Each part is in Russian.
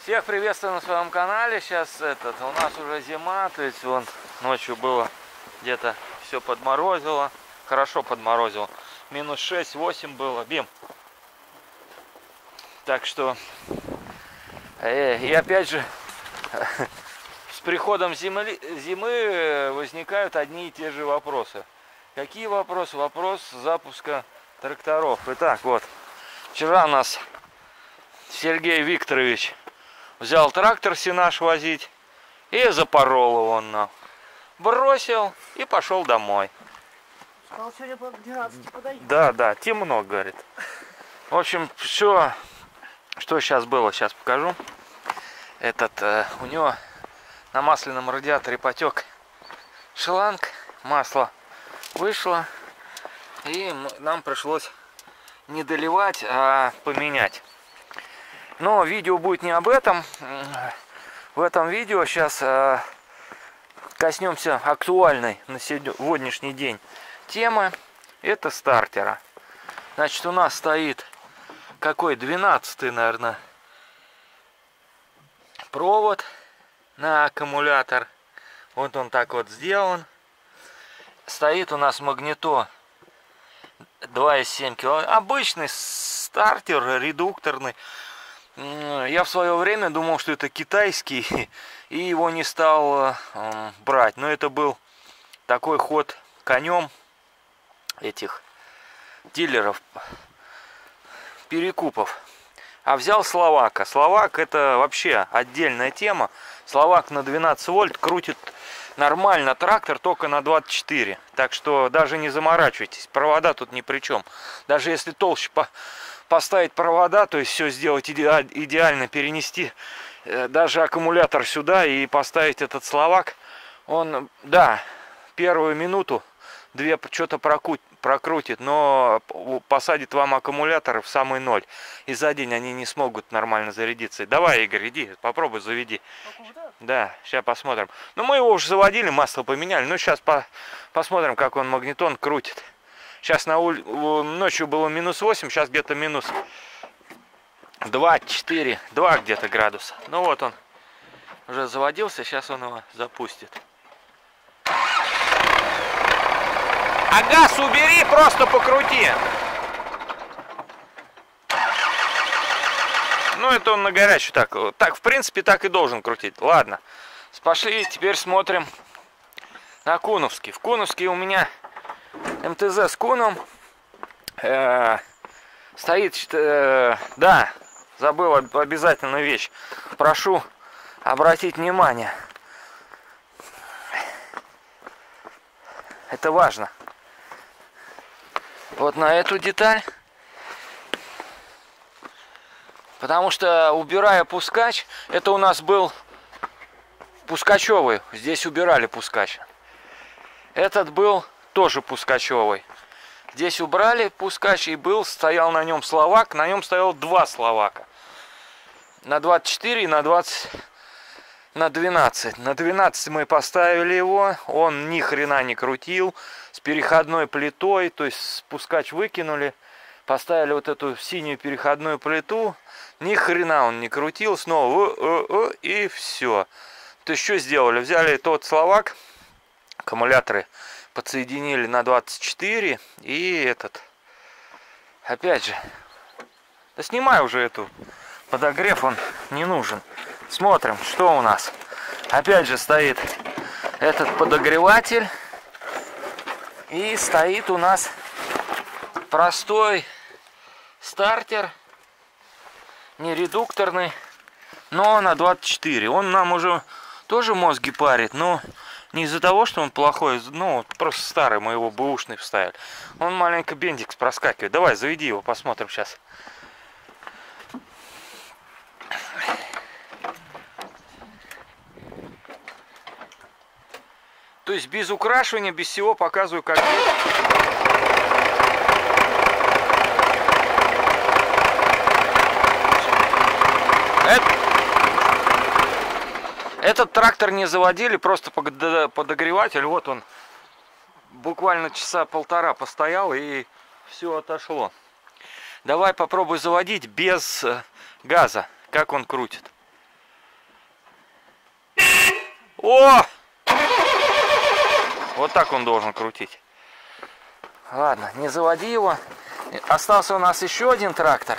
Всех приветствую на своем канале. Сейчас у нас уже зима, то есть вон ночью было где-то все подморозило, хорошо подморозило, минус 6-8 было, Бим. Так что и опять же с приходом зимы возникают одни и те же вопросы. Какие вопросы? Вопрос запуска тракторов. Итак, вот вчера у нас Сергей Викторович взял трактор Сенаж возить и запорол его он нам. Бросил и пошел домой. Сказал, сегодня по 12 подойдет. Да, темно, говорит. В общем, все, что сейчас было, сейчас покажу. У него на масляном радиаторе потек шланг, масло вышло, и нам пришлось не доливать, а поменять. Но видео будет не об этом. В этом видео сейчас коснемся актуальной на сегодняшний день темы. Это стартера. Значит, у нас стоит какой 12-й, наверное, провод на аккумулятор. Вот он так вот сделан. Стоит у нас магнито 2,7 киловатт. Обычный стартер, редукторный. Я в свое время думал, что это китайский, и его не стал брать. Но это был такой ход конем этих дилеров, перекупов. А взял Словака. Словак — это вообще отдельная тема. Словак на 12 вольт крутит нормально трактор, только на 24. Так что даже не заморачивайтесь. Провода тут ни при чем. Даже если толще поставить провода, то есть все сделать идеально, перенести даже аккумулятор сюда и поставить этот Словак, он, да, первую минуту-две что-то прокрутит, но посадит вам аккумуляторы в самый ноль. И за день они не смогут нормально зарядиться. Давай, Игорь, иди, попробуй заведи. Да, сейчас посмотрим. Ну, мы его уже заводили, масло поменяли. Ну, сейчас посмотрим, как он магнитон крутит. Сейчас ночью было минус 8, сейчас где-то минус 2-4, 2 где-то градуса. Ну вот он уже заводился, сейчас он его запустит. А газ убери, просто покрути. Ну это он на горячую так. Так, в принципе, так и должен крутить. Ладно, пошли, теперь смотрим на Куновский. В Куновске у меня МТЗ с Куном стоит, да, забыл обязательную вещь, прошу обратить внимание, это важно, вот на эту деталь, потому что, убирая пускач, это у нас был пускачевый, здесь убирали пускач, этот был тоже пускачевый. Здесь убрали пускач, и стоял на нем Словак. На нем стоял два Словака. На 24 и на 12. На 12 мы поставили его. Он ни хрена не крутил. С переходной плитой. То есть пускач выкинули. Поставили вот эту синюю переходную плиту. Ни хрена он не крутил. Снова и все. То есть что сделали? Взяли тот Словак. Аккумуляторы подсоединили на 24 и опять же, да снимай уже эту, подогрев он не нужен. Смотрим, что у нас. Опять же стоит этот подогреватель, и стоит у нас простой стартер, не редукторный, но на 24. Он нам уже тоже мозги парит, но не из-за того, что он плохой, ну, просто старый, мы его бэушный вставили. Он маленько бендикс проскакивает. Давай, заведи его, посмотрим сейчас. То есть без украшивания, без всего показываю, как... Этот трактор не заводили, просто подогреватель. Вот он буквально часа полтора постоял, и все отошло. Давай попробуй заводить без газа. Как он крутит. О! Вот так он должен крутить. Ладно, не заводи его. Остался у нас еще один трактор.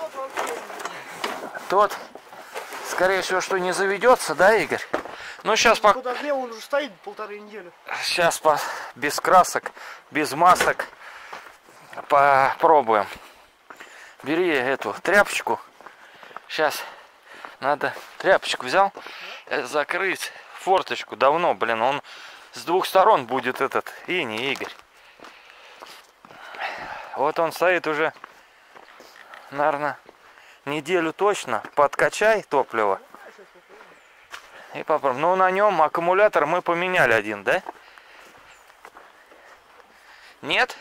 Тот, скорее всего, что не заведется, да, Игорь? Ну, сейчас пока... Он уже стоит 1,5 недели. Сейчас без красок, без масок попробуем. Бери эту тряпочку. Сейчас надо... Тряпочку взял? Закрыть форточку. Давно, блин, он с двух сторон будет этот иней, Игорь. Вот он стоит уже, наверное, неделю точно. Подкачай топливо. И попробуем. Ну, на нем аккумулятор мы поменяли один, да? Нет?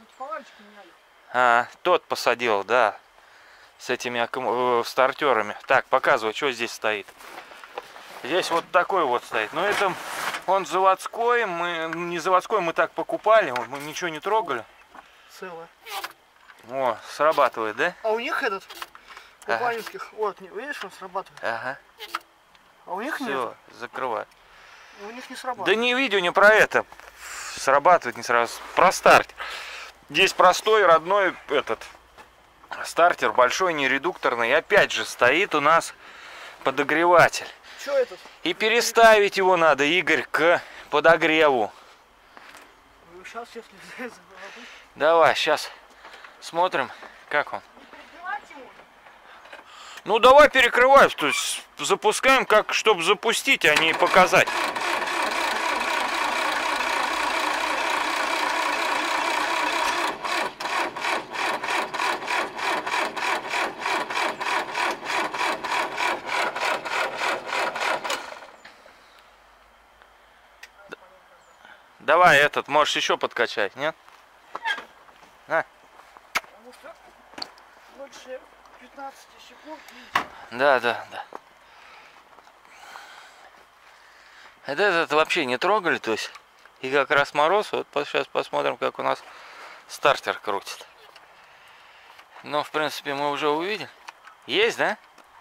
А, тот посадил, да. С этими стартерами. Так, показывай, что здесь стоит. Здесь вот такой вот стоит. Но это он заводской. Мы не заводской, мы так покупали. Мы ничего не трогали. Целое. О, срабатывает, да? А у них этот, у Панинских, вот, видишь, он срабатывает. Ага. А у них все, нет. закрывай. У них не срабатывает. Да не видео, не про это. Срабатывает не сразу. Про стартер. Здесь простой, родной этот стартер, большой, не редукторный. И опять же стоит у нас подогреватель. Что этот? И переставить его надо, Игорь, к подогреву. Сейчас, если... Давай, сейчас смотрим, как он. Ну давай перекрывай, то есть запускаем, как чтобы запустить, а не показать. Давай этот, можешь еще подкачать, нет? На. Больше 15 секунд. Да. Этот вообще не трогали, то есть. И как раз мороз. Вот сейчас посмотрим, как у нас стартер крутит. Но, в принципе, мы уже увидели. Есть, да?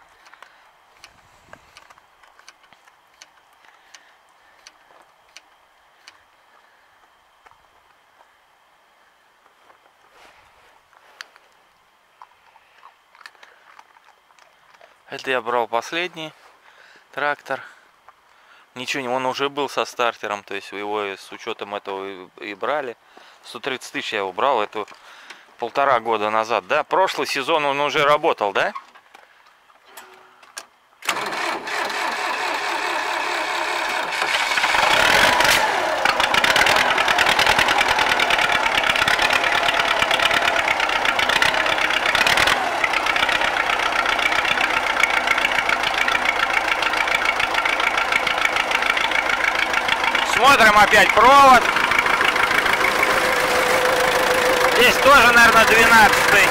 Это я брал последний трактор. Ничего не, он уже был со стартером, то есть его с учетом этого и брали. 130 тысяч я его брал, это 1,5 года назад, да? Прошлый сезон он уже работал, да? Смотрим опять провод. Здесь тоже, наверное, 12-й.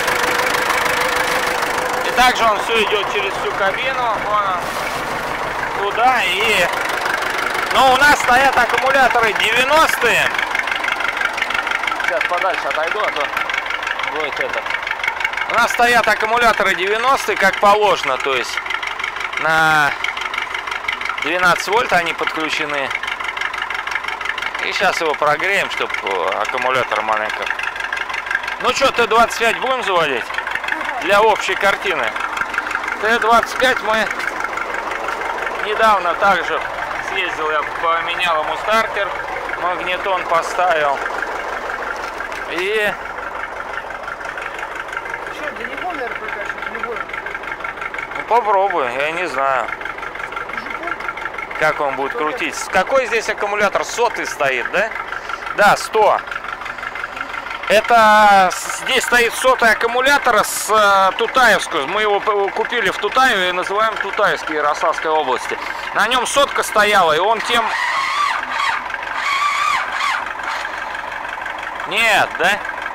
И также он все идет через всю кабину. Вон он, туда и... Но у нас стоят аккумуляторы 90-е. Сейчас подальше отойду, а то будет это. У нас стоят аккумуляторы 90-е, как положено, то есть на 12 вольт они подключены. И сейчас его прогреем, чтобы аккумулятор маленько. Ну что, Т-25 будем заводить? Для общей картины. Т-25 мы недавно также съездил, я поменял ему стартер, магнитон поставил. И... Что, для него, наверное, прокачивать? Не будем? Ну попробуй, я не знаю. Как он будет крутить. Какой здесь аккумулятор? 100-й стоит, да? Да, 100. Это здесь стоит 100-й аккумулятор с Тутаевского. Мы его купили в Тутаеве и называем Тутаевский, Ярославской области. На нем 100-ка стояла, и он тем... Нет, да?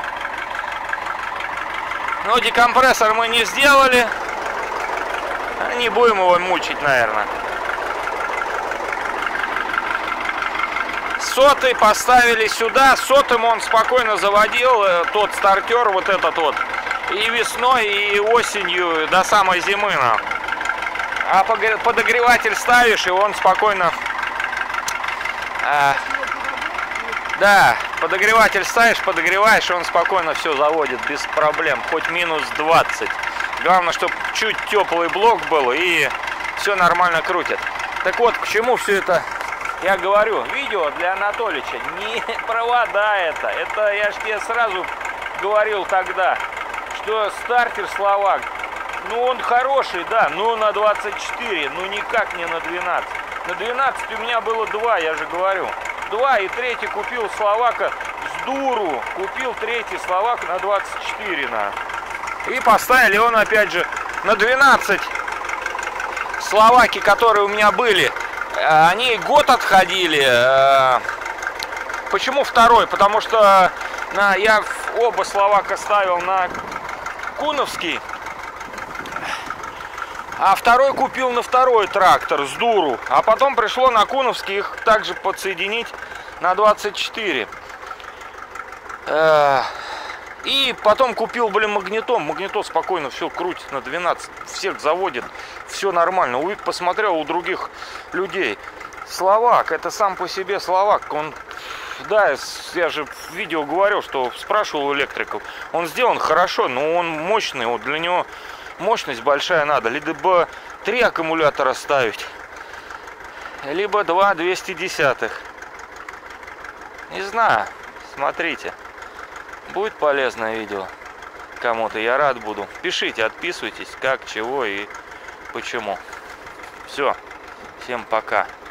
Ну, декомпрессор мы не сделали. Не будем его мучить, наверное. 100-й поставили сюда. 100-м он спокойно заводил тот стартер, вот этот вот. И весной, и осенью до самой зимы. А подогреватель ставишь, и он спокойно Да, подогреватель ставишь, подогреваешь, он спокойно все заводит, без проблем, хоть минус 20. Главное, чтобы чуть теплый блок был, и все нормально крутит. Так вот, к чему все это я говорю? Видео для Анатолича, не провода это. Это я ж тебе сразу говорил тогда, что стартер Словак, ну он хороший, да, но на 24, ну никак не на 12. На 12 у меня было 2, я же говорю. 2, и третий купил Словака с дуру. Купил третий Словак на 24, И поставили он опять же на 12. Словаки, которые у меня были, они год отходили. Почему второй? Потому что я оба Словака ставил на Куновский. А второй купил на второй трактор с дуру. А потом пришло на Куновский их также подсоединить на 24. И потом купил, магнитом. Магнитом спокойно все крутит на 12. Всех заводит. Все нормально. Посмотрел у других людей. Словак, это сам по себе Словак. Он, да, я же в видео говорил, что спрашивал у электриков. Он сделан хорошо, но он мощный. Вот для него мощность большая надо. Либо 3 аккумулятора ставить, либо 2 210. Не знаю. Смотрите. Будет полезное видео кому-то. Я рад буду. Пишите, отписывайтесь, как, чего и почему. Все. Всем пока.